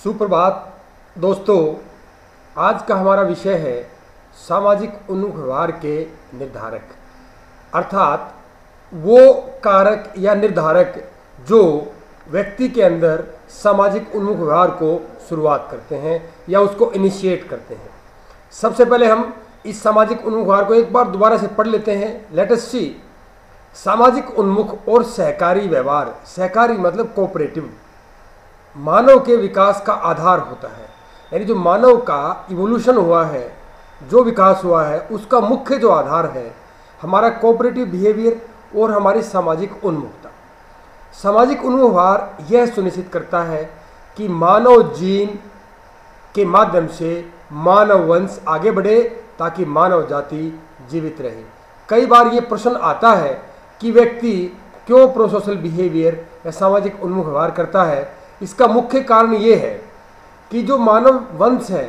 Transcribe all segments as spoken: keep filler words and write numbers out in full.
सुप्रभात दोस्तों, आज का हमारा विषय है सामाजिक उन्मुख व्यवहार के निर्धारक, अर्थात वो कारक या निर्धारक जो व्यक्ति के अंदर सामाजिक उन्मुख व्यवहार को शुरुआत करते हैं या उसको इनिशिएट करते हैं। सबसे पहले हम इस सामाजिक उन्मुख व्यवहार को एक बार दोबारा से पढ़ लेते हैं। Let us see. सामाजिक उन्मुख और सहकारी व्यवहार, सहकारी मतलब कोऑपरेटिव, मानव के विकास का आधार होता है। यानी जो मानव का इवोल्यूशन हुआ है, जो विकास हुआ है, उसका मुख्य जो आधार है हमारा कोऑपरेटिव बिहेवियर और हमारी सामाजिक उन्मुखता। सामाजिक उन्मुख व्यवहार यह सुनिश्चित करता है कि मानव जीन के माध्यम से मानव वंश आगे बढ़े ताकि मानव जाति जीवित रहे। कई बार ये प्रश्न आता है कि व्यक्ति क्यों प्रोसोशल बिहेवियर या सामाजिक उन्मुख व्यवहार करता है। इसका मुख्य कारण ये है कि जो मानव वंश है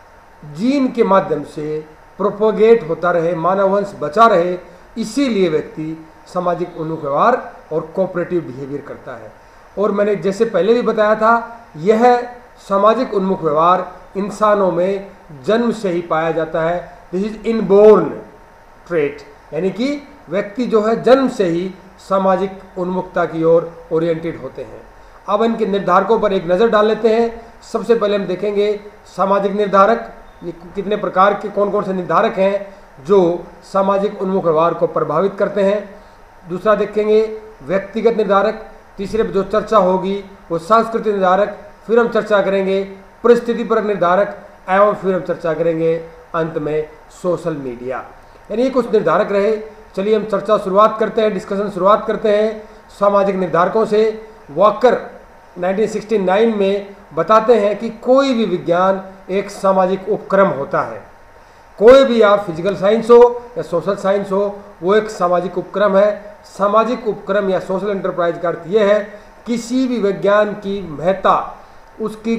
जीन के माध्यम से प्रोपोगेट होता रहे, मानव वंश बचा रहे, इसीलिए व्यक्ति सामाजिक उन्मुख व्यवहार और कोऑपरेटिव बिहेवियर करता है। और मैंने जैसे पहले भी बताया था, यह सामाजिक उन्मुख व्यवहार इंसानों में जन्म से ही पाया जाता है। दिस इज इनबोर्न ट्रेट, यानी कि व्यक्ति जो है जन्म से ही सामाजिक उन्मुखता की ओर ओरिएंटेड होते हैं। अब इनके निर्धारकों पर एक नज़र डाल लेते हैं। सबसे पहले हम देखेंगे सामाजिक निर्धारक, ये कितने प्रकार के कौन कौन से निर्धारक हैं जो सामाजिक उन्मुख व्यवहार को प्रभावित करते हैं। दूसरा देखेंगे व्यक्तिगत निर्धारक। तीसरे जो चर्चा होगी वो सांस्कृतिक निर्धारक। फिर हम चर्चा करेंगे परिस्थितिपरक निर्धारक एवं फिर हम चर्चा करेंगे अंत में सोशल मीडिया। यानी ये कुछ निर्धारक रहे। चलिए हम चर्चा शुरुआत करते हैं, डिस्कशन शुरुआत करते हैं सामाजिक निर्धारकों से। वॉकर उन्नीस सौ उनहत्तर में बताते हैं कि कोई भी विज्ञान एक सामाजिक उपक्रम होता है। कोई भी आप फिजिकल साइंस हो या सोशल साइंस हो, वो एक सामाजिक उपक्रम है। सामाजिक उपक्रम या सोशल एंटरप्राइज का अर्थ यह है किसी भी विज्ञान की महत्ता, उसकी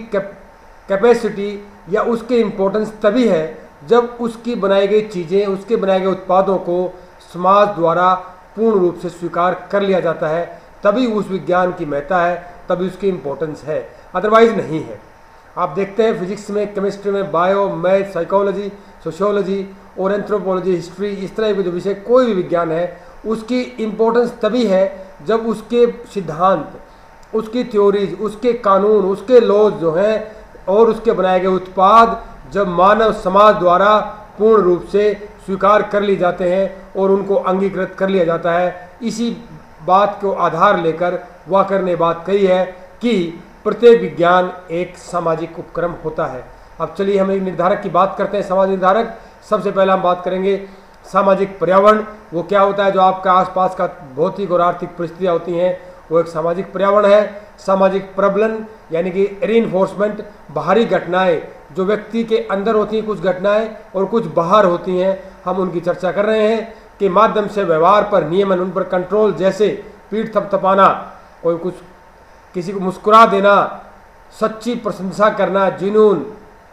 कैपेसिटी या उसके इम्पोर्टेंस तभी है जब उसकी बनाई गई चीज़ें, उसके बनाए गए उत्पादों को समाज द्वारा पूर्ण रूप से स्वीकार कर लिया जाता है। तभी उस विज्ञान की महत्ता है, तभी उसकी इम्पोर्टेंस है, अदरवाइज नहीं है। आप देखते हैं फिजिक्स में, केमिस्ट्री में, बायो, मैथ, साइकोलॉजी, सोशियोलॉजी और एंथ्रोपोलॉजी, हिस्ट्री, इस तरह के जो विषय कोई भी विज्ञान है उसकी इम्पोर्टेंस तभी है जब उसके सिद्धांत, उसकी थ्योरीज, उसके कानून, उसके लॉज जो हैं और उसके बनाए गए उत्पाद जब मानव समाज द्वारा पूर्ण रूप से स्वीकार कर लिए जाते हैं और उनको अंगीकृत कर लिया जाता है। इसी बात को आधार लेकर वॉकर ने बात कही है कि प्रत्येक विज्ञान एक सामाजिक उपक्रम होता है। अब चलिए हम एक निर्धारक की बात करते हैं, सामाजिक निर्धारक। सबसे पहले हम बात करेंगे सामाजिक पर्यावरण। वो क्या होता है? जो आपका आसपास का भौतिक और आर्थिक परिस्थितियाँ होती हैं, वो एक सामाजिक पर्यावरण है। सामाजिक प्रबलन यानी कि रीइंफोर्समेंट, बाहरी घटनाएं जो व्यक्ति के अंदर होती हैं, कुछ घटनाएं और कुछ बाहर होती हैं, हम उनकी चर्चा कर रहे हैं के माध्यम से व्यवहार पर नियमन, उन पर कंट्रोल, जैसे पीठ थपथपाना, कोई कुछ किसी को मुस्कुरा देना, सच्ची प्रशंसा करना, जुनून,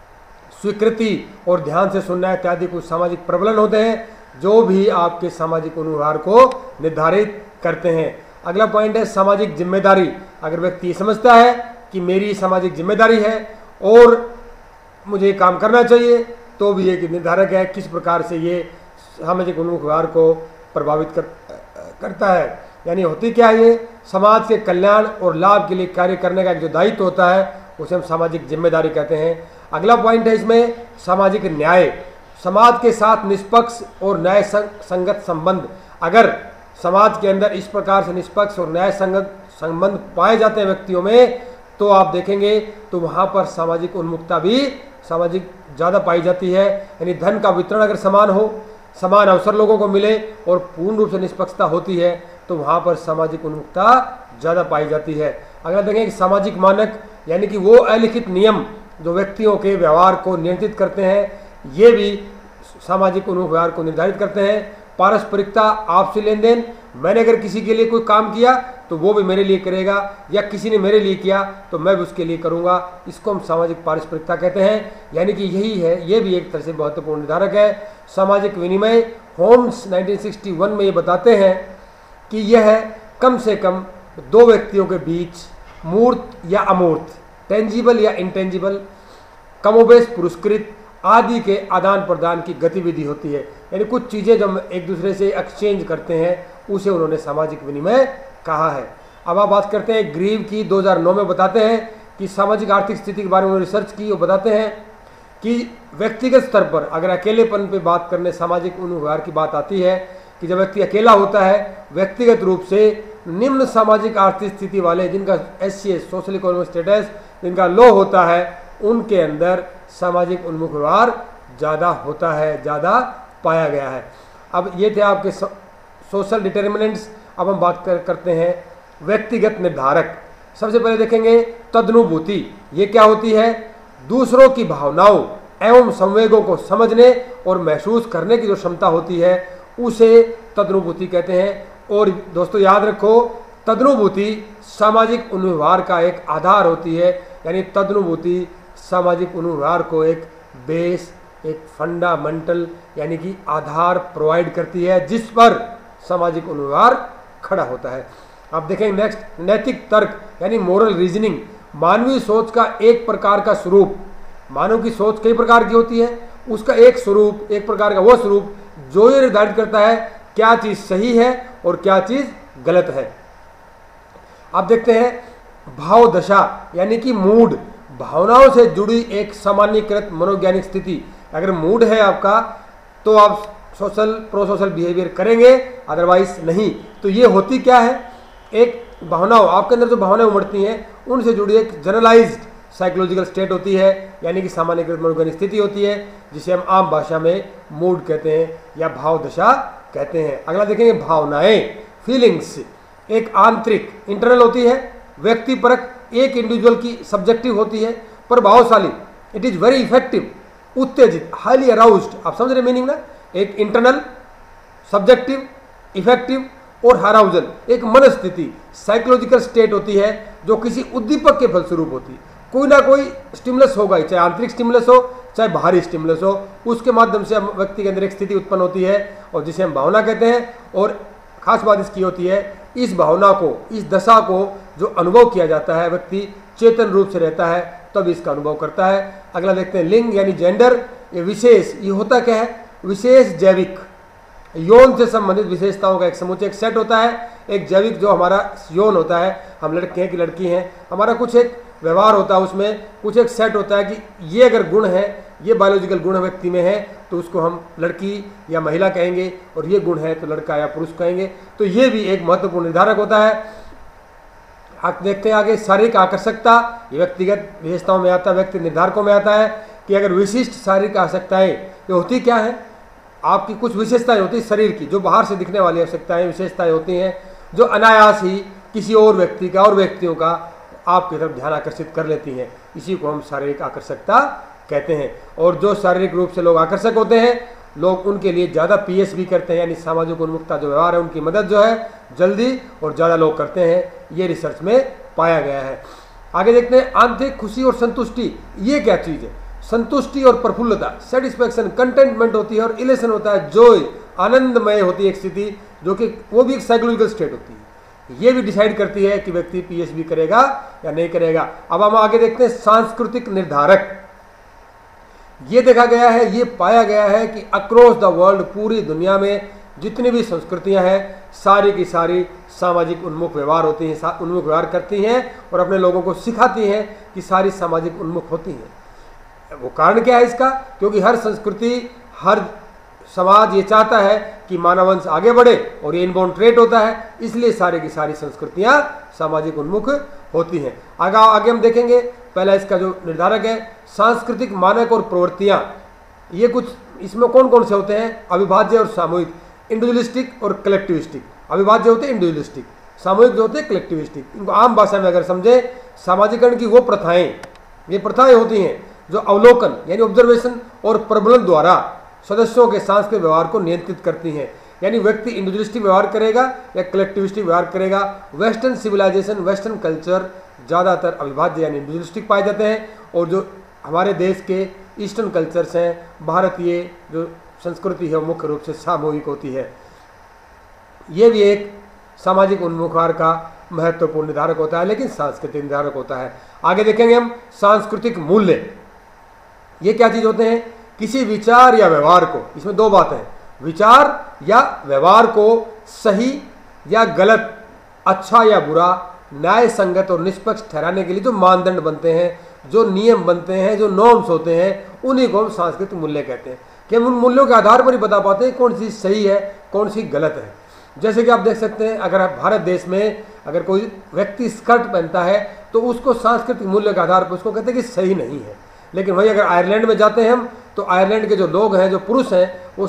स्वीकृति और ध्यान से सुनना इत्यादि कुछ सामाजिक प्रबलन होते हैं जो भी आपके सामाजिक व्यवहार को निर्धारित करते हैं। अगला पॉइंट है सामाजिक जिम्मेदारी। अगर व्यक्ति समझता है कि मेरी सामाजिक जिम्मेदारी है और मुझे काम करना चाहिए, तो भी एक निर्धारक है किस प्रकार से ये सामाजिक उन्मुख व्यवहार को प्रभावित कर, करता है। यानी होती क्या है, ये समाज के कल्याण और लाभ के लिए कार्य करने का एक जो दायित्व होता है उसे हम सामाजिक जिम्मेदारी कहते हैं। अगला पॉइंट है इसमें सामाजिक न्याय। समाज के साथ निष्पक्ष और न्याय संगत संबंध। अगर समाज के अंदर इस प्रकार से निष्पक्ष और न्याय संगत संबंध पाए जाते हैं व्यक्तियों में, तो आप देखेंगे तो वहाँ पर सामाजिक उन्मुखता भी सामाजिक ज़्यादा पाई जाती है। यानी धन का वितरण अगर समान हो, समान अवसर लोगों को मिले और पूर्ण रूप से निष्पक्षता होती है, तो वहाँ पर सामाजिक उन्मुखता ज़्यादा पाई जाती है। अगला देखें कि सामाजिक मानक यानी कि वो अलिखित नियम जो व्यक्तियों के व्यवहार को नियंत्रित करते हैं, ये भी सामाजिक उन्मुख व्यवहार को निर्धारित करते हैं। पारस्परिकता, आपसी लेन देन, मैंने अगर किसी के लिए कोई काम किया तो वो भी मेरे लिए करेगा, या किसी ने मेरे लिए किया तो मैं भी उसके लिए करूँगा, इसको हम सामाजिक पारस्परिकता कहते हैं। यानी कि यही है, ये भी एक तरह से महत्वपूर्ण निर्धारक है। सामाजिक विनिमय, होम्स उन्नीस सौ इकसठ में ये बताते हैं कि यह कम से कम दो व्यक्तियों के बीच मूर्त या अमूर्त टेंजिबल या इंटेंजिबल, कमोबेश पुरस्कृत आदि के आदान प्रदान की गतिविधि होती है। यानी कुछ चीज़ें जब एक दूसरे से एक्सचेंज करते हैं उसे उन्होंने सामाजिक विनिमय कहा है। अब आप बात करते हैं ग्रीव की, दो हज़ार नौ में बताते हैं कि सामाजिक आर्थिक स्थिति के बारे में रिसर्च की और बताते हैं कि व्यक्तिगत स्तर पर अगर अकेलेपन पे बात करने सामाजिक व्यवहार की बात आती है कि जब व्यक्ति अकेला होता है व्यक्तिगत रूप से निम्न सामाजिक आर्थिक स्थिति वाले, जिनका S C S social economic status जिनका लो होता है, उनके अंदर सामाजिक उन्मुख व्यवहार ज़्यादा होता है, ज़्यादा पाया गया है। अब ये थे आपके सोशल डिटर्मिनेंट्स। अब हम बात कर, करते हैं व्यक्तिगत निर्धारक। सबसे पहले देखेंगे तदनुभूति। ये क्या होती है? दूसरों की भावनाओं एवं संवेगों को समझने और महसूस करने की जो क्षमता होती है उसे तदनुभूति कहते हैं। और दोस्तों याद रखो, तदनुभूति सामाजिक अनुव्यवहार का एक आधार होती है। यानी तदनुभूति सामाजिक अनुव्यवहार को एक बेस, एक फंडामेंटल यानी कि आधार प्रोवाइड करती है जिस पर सामाजिक अनुव्यवहार खड़ा होता है। अब देखेंगे नेक्स्ट, नैतिक तर्क यानी मोरल रीजनिंग। मानवीय सोच का एक प्रकार का स्वरूप, मानव की सोच कई प्रकार की होती है, उसका एक स्वरूप, एक प्रकार का वो स्वरूप जो ये निर्धारित करता है क्या चीज़ सही है और क्या चीज़ गलत है। अब देखते हैं भाव दशा यानी कि मूड, भावनाओं से जुड़ी एक सामान्यीकृत मनोवैज्ञानिक स्थिति। अगर मूड है आपका तो आप सोशल प्रो सोशल बिहेवियर करेंगे, अदरवाइज नहीं। तो ये होती क्या है? एक भावनाओं, आपके अंदर जो भावनाएं उमड़ती हैं उनसे जुड़ी एक जनरलाइज्ड साइकोलॉजिकल स्टेट होती है, यानी कि सामान्यकृत मनोवैज्ञानिक स्थिति होती है, जिसे हम आम भाषा में मूड कहते हैं या भाव दशा कहते हैं। अगला देखेंगे भावनाएं, फीलिंग्स। एक आंतरिक इंटरनल होती है, व्यक्तिपरक, एक इंडिविजुअल की सब्जेक्टिव होती है, प्रभावशाली, इट इज वेरी इफेक्टिव, उत्तेजित, हाईली अराउज्ड। आप समझ रहे मीनिंग ना? एक इंटरनल, सब्जेक्टिव, इफेक्टिव और अराउजल, एक मनस्थिति, साइकोलॉजिकल स्टेट होती है जो किसी उद्दीपक के फलस्वरूप होती है। कोई ना कोई स्टिमुलस होगा ही, चाहे आंतरिक स्टिमुलस हो चाहे बाहरी स्टिमुलस हो, उसके माध्यम से हम व्यक्ति के अंदर एक स्थिति उत्पन्न होती है और जिसे हम भावना कहते हैं। और खास बात इसकी होती है, इस भावना को, इस दशा को जो अनुभव किया जाता है, व्यक्ति चेतन रूप से रहता है तब इसका अनुभव करता है। अगला देखते हैं लिंग यानी जेंडर। ये विशेष, ये होता क्या है? विशेष जैविक यौन से संबंधित विशेषताओं का एक समुच्चय, एक सेट होता है। एक जैविक जो हमारा यौन होता है, हम लड़के हैं कि लड़की हैं, हमारा कुछ एक व्यवहार होता है, उसमें कुछ एक सेट होता है कि ये अगर गुण है, ये बायोलॉजिकल गुण व्यक्ति में है तो उसको हम लड़की या महिला कहेंगे, और ये गुण है तो लड़का या पुरुष कहेंगे। तो ये भी एक महत्वपूर्ण निर्धारक होता है। आप देखते हैं आगे शारीरिक आकर्षकता, ये व्यक्तिगत विशेषताओं में आता है, व्यक्ति निर्धारकों में आता है कि अगर विशिष्ट शारीरिक आवश्यकताएं, ये होती क्या है? आपकी कुछ विशेषताएं होती है शरीर की, जो बाहर से दिखने वाली आवश्यकताएं, विशेषताएं होती हैं जो अनायास ही किसी और व्यक्ति का और व्यक्तियों का आपकी तरफ ध्यान आकर्षित कर लेती हैं। इसी को हम शारीरिक आकर्षकता कहते हैं। और जो शारीरिक रूप से लोग आकर्षक होते हैं, लोग उनके लिए ज़्यादा पी एस भी करते हैं, यानी सामाजिक उन्मुखता जो व्यवहार है उनकी मदद जो है जल्दी और ज़्यादा लोग करते हैं, ये रिसर्च में पाया गया है। आगे देखते हैं आंतरिक खुशी और संतुष्टि। ये क्या चीज़ है? संतुष्टि और प्रफुल्लता, सेटिस्फैक्शन, कंटेंटमेंट होती है और इलेशन होता है, जॉय, आनंदमय होती है एक स्थिति, जो कि वो भी एक साइकोलॉजिकल स्टेट होती है। ये भी डिसाइड करती है कि व्यक्ति पी एस भी करेगा या नहीं करेगा। अब हम आगे देखते हैं सांस्कृतिक निर्धारक। ये देखा गया है, ये पाया गया है कि अक्रॉस द वर्ल्ड, पूरी दुनिया में जितनी भी संस्कृतियां हैं सारी की सारी सामाजिक उन्मुख व्यवहार होती हैं, उन्मुख व्यवहार करती हैं और अपने लोगों को सिखाती हैं कि सारी सामाजिक उन्मुख होती हैं। वो कारण क्या है इसका? क्योंकि हर संस्कृति, हर समाज ये चाहता है कि मानव वंश आगे बढ़े और ये इनबॉर्न ट्रेट होता है, इसलिए सारी की सारी संस्कृतियां सामाजिक उन्मुख होती हैं। आगे आगे हम देखेंगे, पहला इसका जो निर्धारक है सांस्कृतिक मानक और प्रवृत्तियां। ये कुछ इसमें कौन कौन से होते हैं? अविभाज्य और सामूहिक, इंडिविजुअलिस्टिक और कलेक्टिविस्टिक। अविभाज्य होते हैं इंडिविजुअलिस्टिक, सामूहिक जो होते हैं कलेक्टिविस्टिक। इनको आम भाषा में अगर समझे, सामाजिकरण की वो प्रथाएं, ये प्रथाएं होती हैं जो अवलोकन यानी ऑब्जर्वेशन और प्रबलन द्वारा सदस्यों के सांस्कृतिक व्यवहार को नियंत्रित करती हैं। यानी व्यक्ति इंडिविजुअलिस्टिक व्यवहार करेगा या कलेक्टिविस्टिक व्यवहार करेगा। वेस्टर्न सिविलाइजेशन, वेस्टर्न कल्चर ज़्यादातर अविभाज्य यानी इंडिविजुअलिस्टिक पाए जाते हैं, और जो हमारे देश के ईस्टर्न कल्चर्स हैं, भारतीय जो संस्कृति है वो मुख्य रूप से सामूहिक होती है। ये भी एक सामाजिक उन्मुख व्यवहार का महत्वपूर्ण निर्धारक होता है, लेकिन सांस्कृतिक निर्धारक होता है। आगे देखेंगे हम सांस्कृतिक मूल्य। ये क्या चीज होते हैं? किसी विचार या व्यवहार को, इसमें दो बातें हैं, विचार या व्यवहार को सही या गलत, अच्छा या बुरा, न्याय संगत और निष्पक्ष ठहराने के लिए जो मानदंड बनते हैं, जो नियम बनते हैं, जो नॉर्म्स होते हैं, उन्हीं को हम सांस्कृतिक मूल्य कहते हैं। कि हम उन मूल्यों के आधार पर ही बता पाते हैं कौन सी सही है, कौन सी गलत है। जैसे कि आप देख सकते हैं, अगर आप भारत देश में अगर कोई व्यक्ति स्कर्ट पहनता है तो उसको सांस्कृतिक मूल्य के आधार पर उसको कहते हैं कि सही नहीं है। लेकिन वही अगर आयरलैंड में जाते हैं हम, तो आयरलैंड के जो लोग हैं, जो पुरुष हैं, वो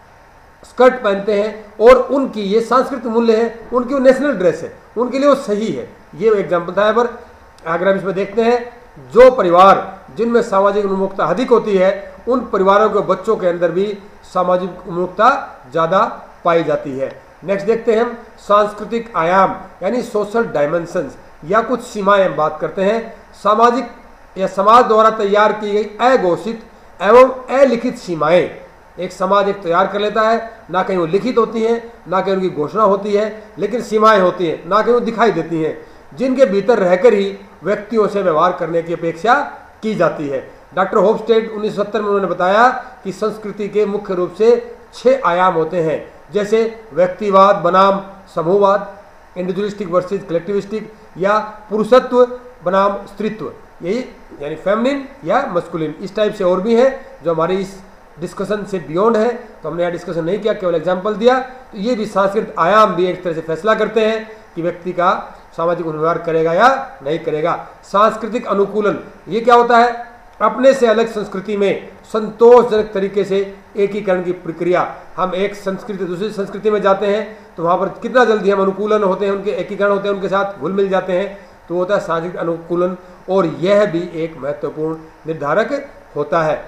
स्कर्ट पहनते हैं और उनकी ये सांस्कृतिक मूल्य है, उनकी वो नेशनल ड्रेस है, उनके लिए वो सही है। ये एग्जाम्पल था। पर अगर हम इसमें देखते हैं, जो परिवार जिनमें सामाजिक उन्मुखता अधिक होती है, उन परिवारों के बच्चों के अंदर भी सामाजिक उन्मुखता ज़्यादा पाई जाती है। नेक्स्ट देखते हैं हम सांस्कृतिक आयाम यानी सोशल डायमेंशंस या कुछ सीमाएं हम बात करते हैं। सामाजिक या समाज द्वारा तैयार की गई अघोषित एवं अलिखित सीमाएं। एक समाज एक तैयार कर लेता है, ना कहीं वो लिखित होती हैं, ना कहीं उनकी घोषणा होती है, लेकिन सीमाएं होती हैं, ना कहीं वो दिखाई देती हैं, जिनके भीतर रहकर ही व्यक्तियों से व्यवहार करने की अपेक्षा की जाती है। डॉक्टर होपस्टेड उन्नीस सौ सत्तर में उन्होंने बताया कि संस्कृति के मुख्य रूप से छह आयाम होते हैं, जैसे व्यक्तिवाद बनाम समूहवाद, इंडिविजुअलिस्टिक वर्सेस कलेक्टिविस्टिक, या पुरुषत्व बनाम स्त्रीत्व, यही यानी फेमिनिन या मस्कुलिन। इस टाइप से और भी है जो हमारी इस डिस्कशन से बियॉन्ड है, तो हमने यहाँ डिस्कशन नहीं किया, केवल एग्जाम्पल दिया। तो ये भी सांस्कृतिक आयाम भी एक तरह से फैसला करते हैं कि व्यक्ति का सामाजिक व्यवहार करेगा या नहीं करेगा। सांस्कृतिक अनुकूलन, ये क्या होता है? अपने से अलग संस्कृति में संतोषजनक तरीके से एकीकरण की प्रक्रिया। हम एक संस्कृति दूसरी संस्कृति में जाते हैं तो वहाँ पर कितना जल्दी हम अनुकूलन होते हैं, उनके एकीकरण होते हैं, उनके साथ घुल मिल जाते हैं, तो होता है सांस्कृतिक अनुकूलन, और यह भी एक महत्वपूर्ण निर्धारक होता है।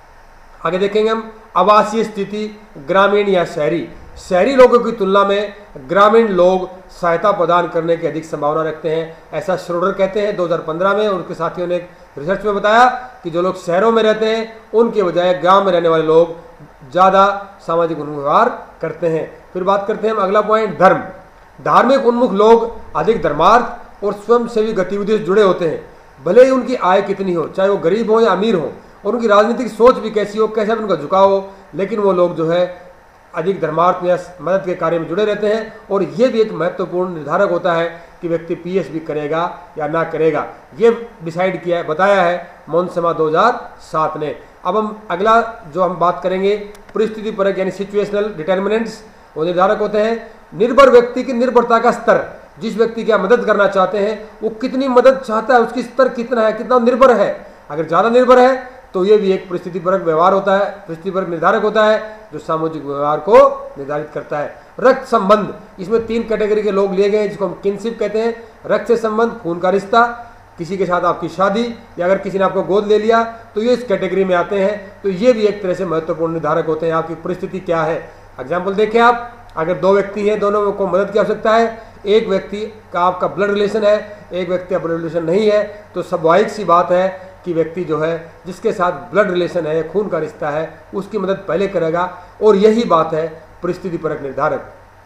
आगे देखेंगे हम आवासीय स्थिति, ग्रामीण या शहरी। शहरी लोगों की तुलना में ग्रामीण लोग सहायता प्रदान करने की अधिक संभावना रखते हैं, ऐसा श्रोडर कहते हैं दो हज़ार पंद्रह में। और उनके साथियों ने एक रिसर्च में बताया कि जो लोग शहरों में रहते हैं उनके बजाय गांव में रहने वाले लोग ज़्यादा सामाजिक व्यवहार करते हैं। फिर बात करते हैं हम अगला पॉइंट, धर्म। धार्मिक उन्मुख लोग अधिक धर्मार्थ और स्वयंसेवी गतिविधियों से जुड़े होते हैं, भले ही उनकी आय कितनी हो, चाहे वो गरीब हो या अमीर हो, और उनकी राजनीतिक सोच भी कैसी हो, कैसा भी उनका झुकाव हो, लेकिन वो लोग जो है अधिक धर्मार्थ या मदद के कार्य में जुड़े रहते हैं। और ये भी एक महत्वपूर्ण निर्धारक होता है कि व्यक्ति पीएच भी करेगा या ना करेगा। ये डिसाइड किया है, बताया है मोनसेमा दो हज़ार सात ने। अब हम अगला जो हम बात करेंगे, परिस्थिति परक यानी सिचुएशनल डिटर्मिनेंट्स। वो निर्धारक होते हैं निर्भर व्यक्ति की निर्भरता का स्तर। जिस व्यक्ति की आप मदद करना चाहते हैं वो कितनी मदद चाहता है, उसकी स्तर कितना है, कितना निर्भर है। अगर ज़्यादा निर्भर है तो ये भी एक परिस्थिति परक व्यवहार होता है, परिस्थिति परक निर्धारक होता है, जो सामाजिक व्यवहार को निर्धारित करता है। रक्त संबंध, इसमें तीन कैटेगरी के लोग लिए गए हैं, जिसको हम किनशिप कहते हैं। रक्त से संबंध, खून का रिश्ता, किसी के साथ आपकी शादी, या अगर किसी ने आपको गोद ले लिया, तो ये इस कैटेगरी में आते हैं। तो ये भी एक तरह से महत्वपूर्ण निर्धारक होते हैं, आपकी परिस्थिति क्या है। एग्जाम्पल देखें आप, अगर दो व्यक्ति हैं, दोनों को मदद की आवश्यकता है, एक व्यक्ति का आपका ब्लड रिलेशन है, एक व्यक्ति का ब्लड रिलेशन नहीं है, तो स्वाभाविक सी बात है कि व्यक्ति जो है जिसके साथ ब्लड रिलेशन है, खून का रिश्ता है, उसकी मदद पहले करेगा। और यही बात है परिस्थिति परक निर्धारक।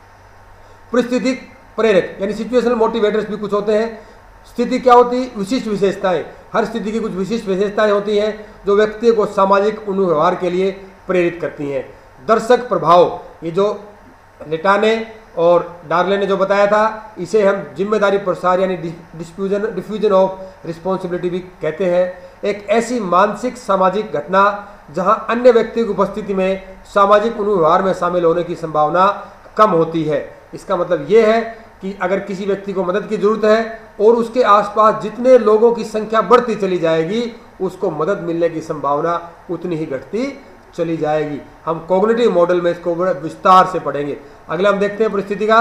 परिस्थिति प्रेरक यानी सिचुएशनल मोटिवेटर्स भी कुछ होते हैं। स्थिति क्या होती है? विशिष्ट विशेषताएं। हर स्थिति की कुछ विशिष्ट विशेषताएं होती हैं जो व्यक्ति को सामाजिक व्यवहार के लिए प्रेरित करती हैं। दर्शक प्रभाव, ये जो लेटाने और डार्ले ने जो बताया था, इसे हम जिम्मेदारी प्रसार यानी डिफ्यूजन डिफ्यूजन ऑफ रिस्पॉन्सिबिलिटी भी कहते हैं। एक ऐसी मानसिक सामाजिक घटना जहां अन्य व्यक्ति की उपस्थिति में सामाजिक व्यवहार में शामिल होने की संभावना कम होती है। इसका मतलब ये है कि अगर किसी व्यक्ति को मदद की जरूरत है और उसके आसपास जितने लोगों की संख्या बढ़ती चली जाएगी, उसको मदद मिलने की संभावना उतनी ही घटती चली जाएगी। हम कॉग्निटिव मॉडल में इसको बड़े विस्तार से पढ़ेंगे। अगला हम देखते हैं परिस्थिति का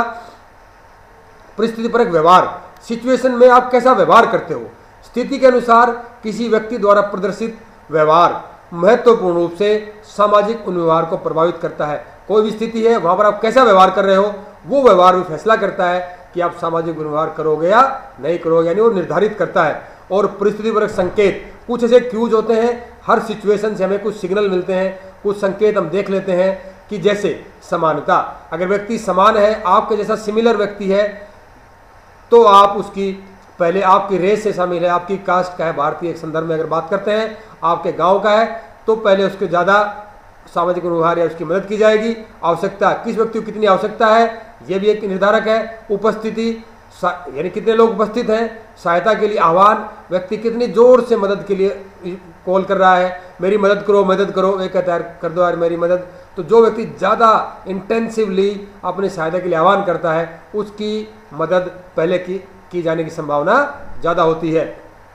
परिस्थिति परक व्यवहार। सिचुएशन में आप कैसा व्यवहार करते हो, स्थिति के अनुसार किसी व्यक्ति द्वारा प्रदर्शित व्यवहार महत्वपूर्ण रूप से सामाजिक व्यवहार को प्रभावित करता है। कोई भी स्थिति है, वहां पर आप कैसा व्यवहार कर रहे हो, वो व्यवहार भी फैसला करता है कि आप सामाजिक व्यवहार करोगे या नहीं करोगे, यानी वो निर्धारित करता है। और परिस्थिति परक संकेत, कुछ ऐसे क्यूज होते हैं, हर सिचुएशन से हमें कुछ सिग्नल मिलते हैं, कुछ संकेत हम देख लेते हैं कि जैसे समानता, अगर व्यक्ति समान है, आपके जैसा सिमिलर व्यक्ति है, तो आप उसकी पहले आपकी रेस से शामिल है, आपकी कास्ट का है, भारतीय एक संदर्भ में अगर बात करते हैं, आपके गांव का है, तो पहले उसके ज़्यादा सामाजिक अनुव्यवहार या उसकी मदद की जाएगी। आवश्यकता, किस व्यक्ति को कितनी आवश्यकता है, ये भी एक निर्धारक है। उपस्थिति, यानी कितने लोग उपस्थित हैं। सहायता के लिए आह्वान, व्यक्ति कितनी जोर से मदद के लिए कॉल कर रहा है, मेरी मदद करो मदद करो, वे कहता है कर दो यार मेरी मदद। तो जो व्यक्ति ज़्यादा इंटेंसिवली अपनी सहायता के लिए आह्वान करता है, उसकी मदद पहले की की जाने की संभावना ज़्यादा होती है।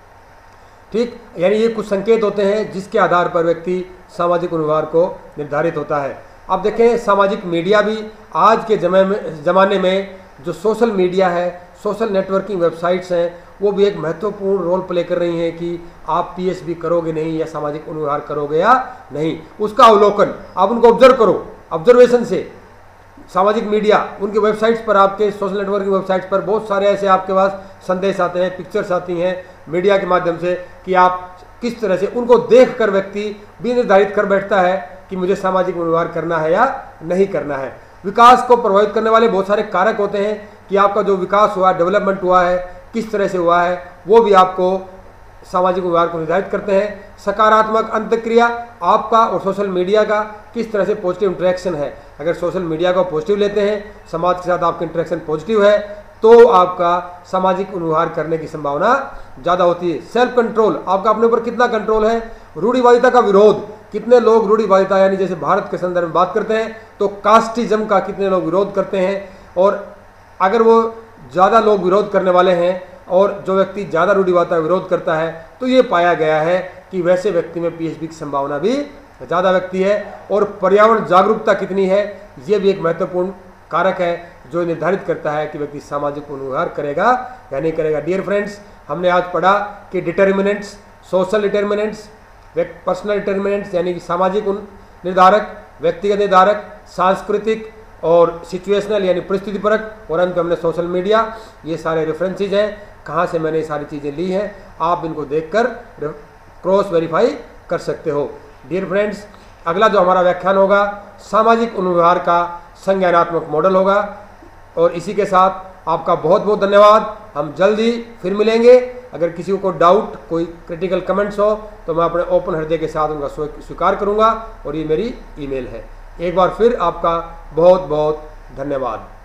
ठीक, यानी ये कुछ संकेत होते हैं जिसके आधार पर व्यक्ति सामाजिक अनुव्यवहार को निर्धारित होता है। अब देखें, सामाजिक मीडिया भी आज के जमे में ज़माने में जो सोशल मीडिया है, सोशल नेटवर्किंग वेबसाइट्स हैं, वो भी एक महत्वपूर्ण रोल प्ले कर रही हैं कि आप पीएसबी करोगे नहीं या सामाजिक अनुव्यवहार करोगे या नहीं। उसका अवलोकन, आप उनको ऑब्जर्व करो, ऑब्जर्वेशन से। सामाजिक मीडिया, उनके वेबसाइट्स पर, आपके सोशल नेटवर्किंग वेबसाइट्स पर बहुत सारे ऐसे आपके पास संदेश आते हैं, पिक्चर्स आती हैं मीडिया के माध्यम से कि आप किस तरह से, उनको देख कर व्यक्ति भी निर्धारित कर बैठता है कि मुझे सामाजिक व्यवहार करना है या नहीं करना है। विकास को प्रभावित करने वाले बहुत सारे कारक होते हैं कि आपका जो विकास हुआ, डेवलपमेंट हुआ है, किस तरह से हुआ है, वो भी आपको सामाजिक व्यवहार को निर्धारित करते हैं। सकारात्मक अंतक्रिया, आपका और सोशल मीडिया का किस तरह से पॉजिटिव इंटरेक्शन है। अगर सोशल मीडिया को पॉजिटिव लेते हैं, समाज के साथ आपका इंटरेक्शन पॉजिटिव है, तो आपका सामाजिक व्यवहार करने की संभावना ज़्यादा होती है। सेल्फ कंट्रोल, आपका अपने ऊपर कितना कंट्रोल है। रूढ़िवादिता का विरोध, कितने लोग रूढ़िवादिता, यानी जैसे भारत के संदर्भ में बात करते हैं तो कास्टिज्म का कितने लोग विरोध करते हैं, और अगर वो ज़्यादा लोग विरोध करने वाले हैं और जो व्यक्ति ज़्यादा रूढ़िवादिता का विरोध करता है, तो ये पाया गया है कि वैसे व्यक्ति में पीएचडी की संभावना भी ज़्यादा व्यक्ति है। और पर्यावरण जागरूकता कितनी है, ये भी एक महत्वपूर्ण कारक है जो निर्धारित करता है कि व्यक्ति सामाजिक व्यवहार करेगा या नहीं करेगा। डियर फ्रेंड्स, हमने आज पढ़ा कि determinants, social determinants, personal determinants यानी कि सामाजिक निर्धारक, व्यक्तिगत निर्धारक, सांस्कृतिक और सिचुएशनल यानी परिस्थिति परक, और अंत में हमने सोशल मीडिया। ये सारे रेफरेंसेज हैं, कहाँ से मैंने ये सारी चीज़ें ली हैं, आप इनको देखकर क्रॉस वेरीफाई कर सकते हो। डियर फ्रेंड्स, अगला जो हमारा व्याख्यान होगा सामाजिक अनुव्यवहार का संज्ञानात्मक मॉडल होगा। और इसी के साथ आपका बहुत बहुत धन्यवाद। हम जल्दी फिर मिलेंगे। अगर किसी को डाउट, कोई क्रिटिकल कमेंट्स हो तो मैं अपने ओपन हृदय के साथ उनका स्वीकार करूंगा, और ये मेरी ईमेल है। एक बार फिर आपका बहुत बहुत धन्यवाद।